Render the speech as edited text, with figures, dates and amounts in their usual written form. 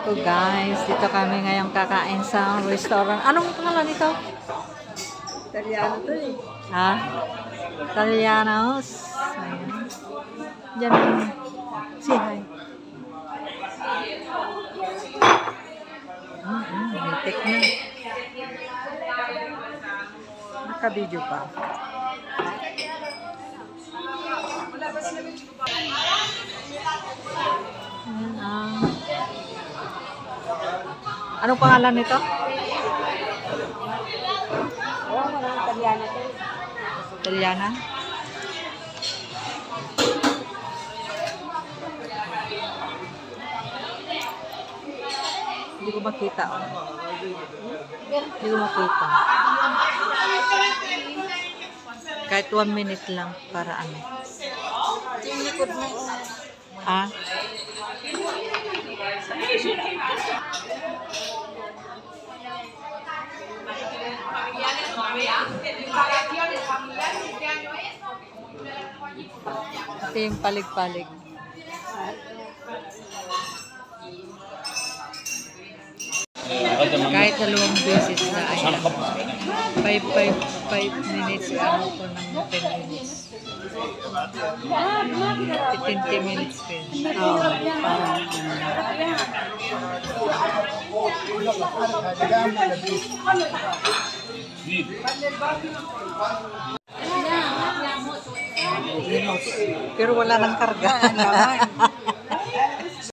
ko guys. Dito kami ngayon kakain sa restaurant. Anong pangalan nito? Italiano to eh. Ha? Italianos. Ayan. Diyan. Si hi. Mitik na. Naka-video pa. Anong pangalan nito? Oo, walang Italiano to eh. Italiana? Hindi ko makita. Hindi ko makita. Kahit 1 minute lang para ano. Yung likod na Ah? Ito yung palig-palig. Kahit 2 beses na ay 5 minutes ano ko ng 10 minutes. 15 minutes din. Pero wala nang karga.